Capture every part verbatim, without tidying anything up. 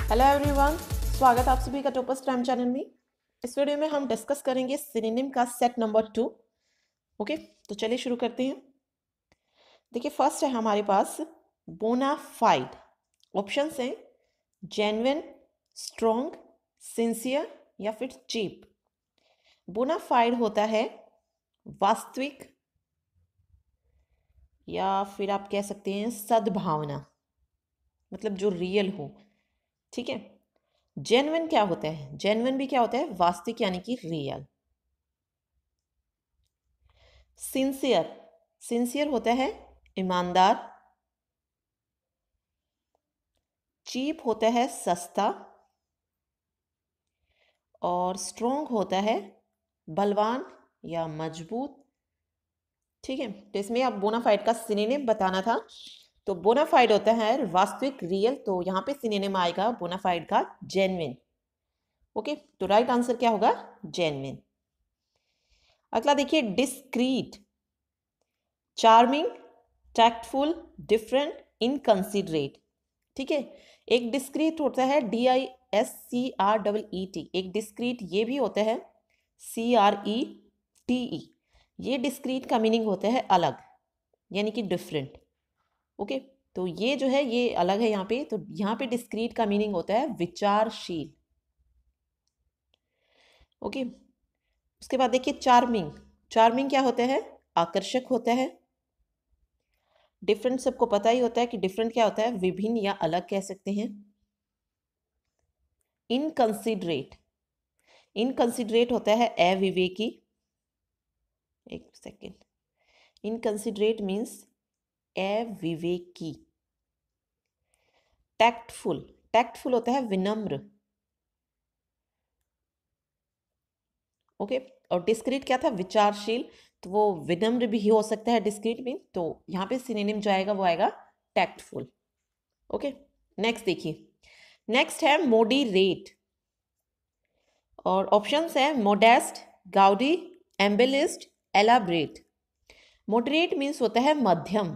Hello everyone, स्वागत है आप सभी का टॉपर्स टाइम चैनल में। इस वीडियो में हम डिस्कस करेंगे सिनोनिम का सेट नंबर टू। ओके, तो चलिए शुरू करते हैं। देखिए, फर्स्ट है हमारे पास बोनाफाइड। ऑप्शंस हैं जेन्युइन, स्ट्रॉन्ग, सिंसियर या फिर चीप। बोनाफाइड होता है वास्तविक या फिर आप कह सकते हैं सद्भावना, मतलब जो रियल हो। ठीक है। जेन्युइन क्या होता है? जेन्युइन भी क्या होता है? वास्तविक यानी कि रियल। सिंसियर, सिंसियर होता है ईमानदार। चीप होता है सस्ता। और स्ट्रॉन्ग होता है बलवान या मजबूत। ठीक है, तो इसमें अब बोनाफाइड का सिनोनिम बताना था। तो बोनाफाइड होता है वास्तविक, रियल, तो यहाँ पे सिनोनिम आएगा बोनाफाइड का जेन्युइन। ओके, तो राइट आंसर क्या होगा? जेन्युइन। अगला देखिए discreet, charming, tactful, different, inconsiderate. ठीक है, एक डिस्क्रीट होता है D I S C R double E T, एक डिस्क्रीट ये भी होता है C R E T E. ये डिस्क्रीट का मीनिंग होता है अलग, यानी कि डिफरेंट। ओके, तो ये जो है ये अलग है यहाँ पे, तो यहाँ पे डिस्क्रीट का मीनिंग होता है विचारशील। ओके, उसके बाद देखिए चार्मिंग। चार्मिंग क्या होता है? आकर्षक होता है। डिफरेंट सबको पता ही होता है कि डिफरेंट क्या होता है? विभिन्न या अलग कह सकते हैं। इनकंसिडरेट, इनकंसिडरेट होता है अविवेकी। एक सेकेंड, इनकंसिडरेट मीन्स अविवेकी। टैक्टफुल, टैक्टफुल होता है विनम्र। ओके, और डिस्क्रीट क्या था? विचारशील, तो वो विनम्र भी हो सकता है डिस्क्रीट मीन, तो यहाँ पे सिनोनिम जो आएगा वो आएगा टैक्टफुल। ओके, नेक्स्ट देखिए, नेक्स्ट है मोडीरेट। और ऑप्शंस है modest, gaudy, embellished, elaborate. Moderate means होता है मध्यम।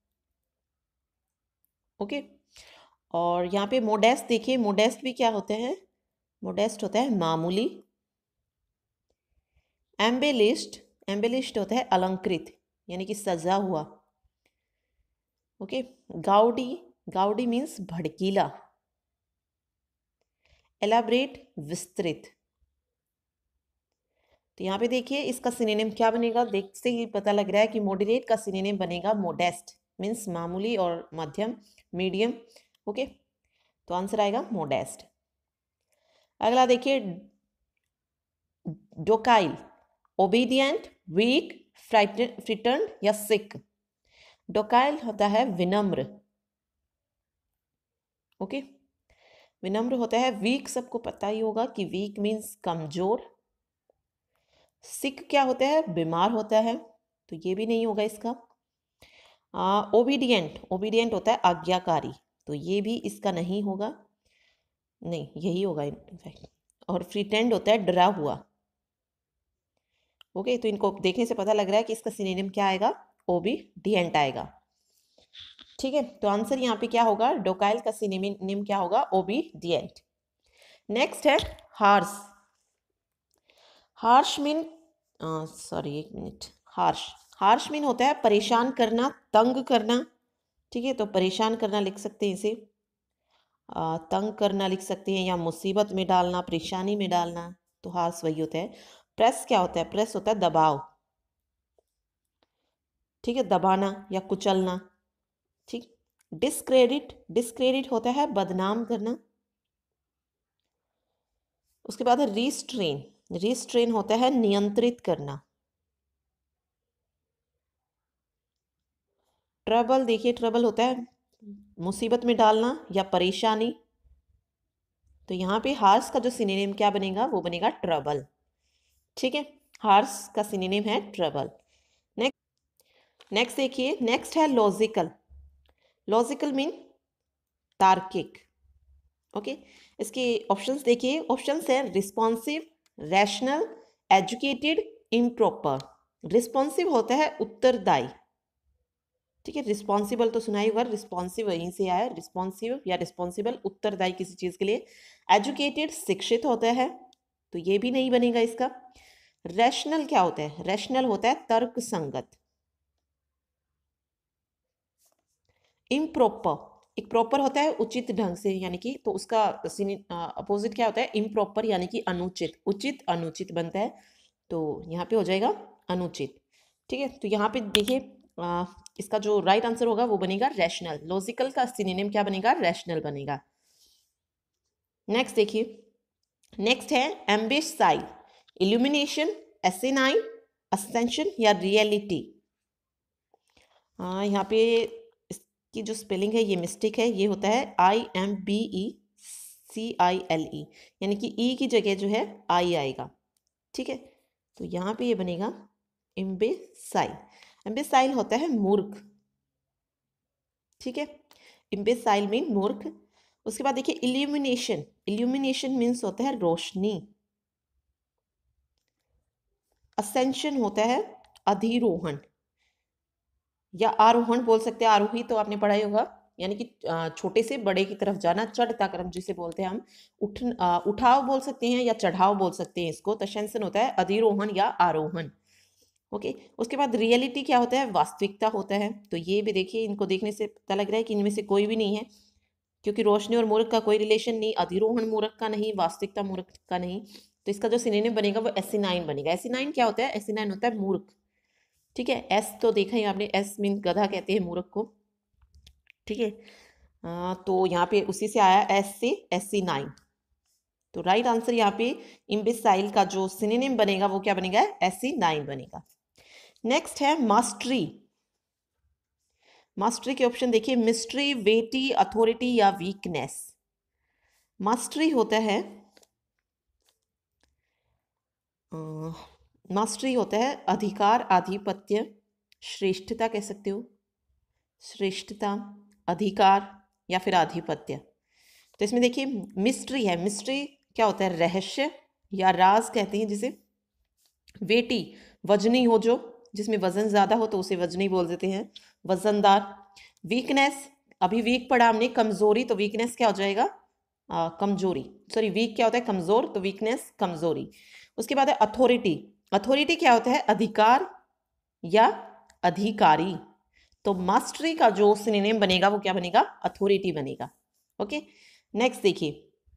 ओके, और यहाँ पे मोडेस्ट देखिए, मोडेस्ट भी क्या होते हैं? मोडेस्ट होता है मामूली। एम्बेलिस्ड, एम्बेलिस्ड होता है अलंकृत, यानी कि सजा हुआ। ओके, गाउडी, गाउडी मीन्स भड़कीला। एलाब्रेट, विस्तृत। तो यहाँ पे देखिए इसका सिनोनिम क्या बनेगा, देख से ही पता लग रहा है कि मॉडरेट का सिनोनिम बनेगा मोडेस्ट, मीन्स मामूली और मध्यम, मीडियम। ओके, तो आंसर आएगा मोडेस्ट। अगला देखिए डोकाइल, ओबीडियंट, वीक, फ्रिटर्न या सिक। डोकाइल होता है विनम्र। ओके, विनम्र होता है। वीक सबको पता ही होगा कि वीक मीन्स कमजोर। सिक क्या होता है? बीमार होता है, तो ये भी नहीं होगा इसका। ओबीडियंट, ओबीडियंट होता है आज्ञाकारी, तो ये भी इसका नहीं होगा, नहीं यही होगा इनफैक्ट। और फ्रिटेंड होता है डरा हुआ। ओके, तो इनको देखने से पता लग रहा है कि इसका सिनोनिम क्या आएगा? ओबीडियंट आएगा। ठीक है, तो आंसर यहाँ पे क्या होगा? डोकाइल का सिनोनिम क्या होगा? ओबीडियंट। नेक्स्ट है हार्श। हार्श मीन, सॉरी एक मिनट, हार्श, हार्श मीन होता है परेशान करना, तंग करना। ठीक है, तो परेशान करना लिख सकते हैं इसे, आ, तंग करना लिख सकते हैं, या मुसीबत में डालना, परेशानी में डालना, तो हार्श वही होता है। प्रेस क्या होता है? प्रेस होता है दबाव। ठीक है, दबाना या कुचलना। ठीक, डिस्क्रेडिट, डिस्क्रेडिट होता है बदनाम करना। उसके बाद है रिस्ट्रेन, रिस्ट्रेन होता है नियंत्रित करना। ट्रबल देखिए, ट्रबल होता है मुसीबत में डालना या परेशानी, तो यहाँ पे हार्श का जो सिनोनिम क्या बनेगा? वो बनेगा ट्रबल। ठीक है, हार्श का सिनोनिम है ट्रबल। नेक्स्ट, नेक्स्ट देखिए, नेक्स्ट है लॉजिकल। लॉजिकल मीन तार्किक। ओके, इसके ऑप्शंस देखिए, ऑप्शंस है responsive, rational, educated, improper. Responsive होता है उत्तरदायी। ठीक है, रिस्पॉन्सिबल तो सुना ही होगा, रिस्पॉन्सिव वहीं से आया, रिस्पॉन्सिव या रिस्पॉन्सिबल, उत्तरदायी किसी चीज़ के लिए। एजुकेटेड शिक्षित होता है, तो ये भी नहीं बनेगा इसका। रैशनल क्या होता है? रैशनल होता है तर्क संगत। इम्प्रॉपर, एक प्रॉपर होता है उचित ढंग से, यानी कि, तो उसका अपोजिट क्या होता है? इम्प्रॉपर, यानी कि अनुचित। उचित अनुचित बनता है, तो यहाँ पे हो जाएगा अनुचित। ठीक है, तो यहाँ पे देखिए इसका जो राइट right आंसर होगा वो बनेगा रैशनल। लॉजिकल का सिनोनिम क्या बनेगा? रैशनल बनेगा। नेक्स्ट देखिए, नेक्स्ट है एम्बिसाइल, इल्यूमिनेशन, एसिनाइन, असेंशन या रियलिटी। यहाँ पे इसकी जो स्पेलिंग है ये मिस्टेक है, ये होता है I M B E C I L E, यानी कि ई की जगह जो है आई आएगा। ठीक है, तो यहाँ पे ये बनेगा इम्बेसाइल। इम्बेसाइल होता है मूर्ख। ठीक है, इम्बेसाइल मीन मूर्ख। उसके बाद देखिए इल्यूमिनेशन, इल्यूमिनेशन मीन्स होता है रोशनी। असेंशन होता है अधिरोहण या आरोहण बोल सकते हैं, आरोही तो आपने पढ़ा ही होगा, यानी कि छोटे से बड़े की तरफ जाना, चढ़ता क्रम जिसे बोलते हैं हम। उठ उठाव बोल सकते हैं या चढ़ाव बोल सकते हैं इसको। तशंसन होता है अधिरोहण या आरोहण। ओके, उसके बाद रियलिटी क्या होता है? वास्तविकता होता है। तो ये भी देखिए, इनको देखने से पता लग रहा है कि इनमें से कोई भी नहीं है, क्योंकि रोशनी और मूर्ख का कोई रिलेशन नहीं, अधिरोहण मूर्ख का नहीं, वास्तविकता मूर्ख का नहीं। तो इसका जो सिनोनिम बनेगा वो एसिनाइन बनेगा। एसिनाइन क्या होता है? एसिनाइन होता है मूर्ख। ठीक है, एस तो देखा ही आपने, एस मीन गधा कहते हैं मूर्ख को। ठीक है, तो यहाँ पे उसी से आया एस से एसिनाइन। तो राइट आंसर यहाँ पे इम्बेसाइल का जो सिनोनिम बनेगा वो क्या बनेगा? एसिनाइन बनेगा। नेक्स्ट है मास्टरी। मास्टरी के ऑप्शन देखिए, मिस्ट्री, वेटी, अथॉरिटी या वीकनेस। मास्टरी होता है मास्टरी होता है अधिकार, आधिपत्य, श्रेष्ठता कह सकते हो, श्रेष्ठता, अधिकार या फिर आधिपत्य। तो इसमें देखिए मिस्ट्री है। मिस्ट्री क्या होता है? रहस्य या राज कहते हैं जिसे। वेटी, वजनी हो, जो जिसमें वजन ज्यादा हो तो उसे वजनी बोल देते हैं, वजनदार। वीकनेस, अभी वीक पढ़ा हमने, कमजोरी, तो वीकनेस क्या हो जाएगा? आ, कमजोरी। सॉरी, वीक क्या होता है? कमजोर, तो वीकनेस कमजोरी। उसके बाद है अथॉरिटी। अथॉरिटी क्या होता है? अधिकार या अधिकारी। तो मास्टरी का जो सिनोनिम बनेगा वो क्या बनेगा? अथॉरिटी बनेगा। ओके, नेक्स्ट देखिए,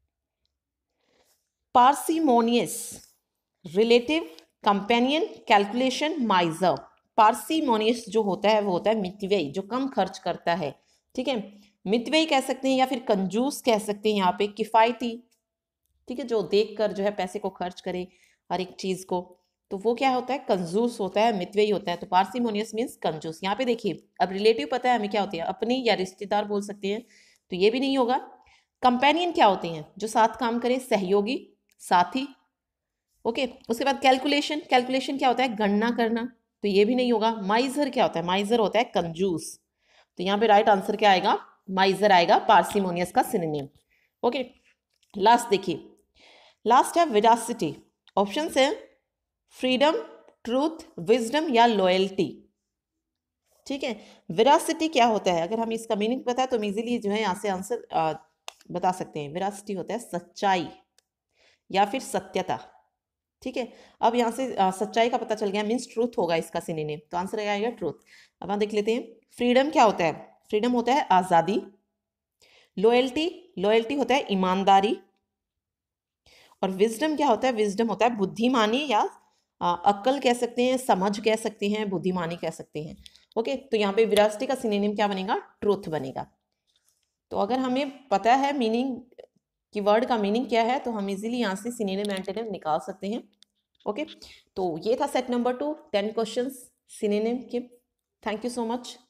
parsimonious, relative, companion, calculation, miser. Parsimonious जो होता है वो होता है मितव्ययी, जो कम खर्च करता है। ठीक है, मितव्ययी कह सकते हैं या फिर कंजूस कह सकते हैं यहाँ पे, किफायती। ठीक है, जो देखकर जो है पैसे को खर्च करे हर एक चीज को, तो वो क्या होता है? कंजूस होता है, मितव्ययी होता है। तो पार्सिमोनियस मीन्स कंजूस। यहाँ पे देखिए, अब रिलेटिव पता है हमें क्या होती है? अपनी या रिश्तेदार बोल सकते हैं, तो ये भी नहीं होगा। कंपेनियन क्या होते हैं? जो साथ काम करे, सहयोगी, साथी। ओके, उसके बाद कैलकुलेशन, कैलकुलेशन क्या होता है? गणना करना, तो ये भी नहीं होगा। माइजर क्या होता है? माइजर होता है कंजूस। तो यहाँ पे राइट आंसर क्या आएगा? माइजर आएगा, पार्सिमोनियस का सिनोनिम। ओके, लास्ट देखिए, लास्ट है वेरासिटी। ऑप्शंस है फ्रीडम, ट्रूथ, विजडम या लॉयल्टी। ठीक है, वेरासिटी क्या होता है? अगर हम इसका मीनिंग पता है तो हम इजीली जो है यहाँ से आंसर आ, बता सकते हैं। वेरासिटी होता है सच्चाई या फिर सत्यता। ठीक है, अब यहाँ से आ, सच्चाई का पता चल गया, मीन्स ट्रूथ होगा इसका सिनोनिम, तो आंसर आएगा ट्रूथ। अब हम देख लेते हैं, फ्रीडम क्या होता है? फ्रीडम होता है आज़ादी। लॉयल्टी, लॉयल्टी होता है ईमानदारी। और विजडम क्या होता है? विजडम होता है बुद्धिमानी या अक्ल कह सकते हैं, समझ कह सकते हैं, बुद्धिमानी कह सकते हैं। ओके, तो यहाँ पे विरासती का सिनोनिम क्या बनेगा? ट्रूथ बनेगा। तो अगर हमें पता है मीनिंग कि वर्ड का मीनिंग क्या है, तो हम इजीली यहाँ से सिनोनिम एंटोनिम निकाल सकते हैं। ओके, तो ये था set number two, ten questions synonym के। Thank you so much.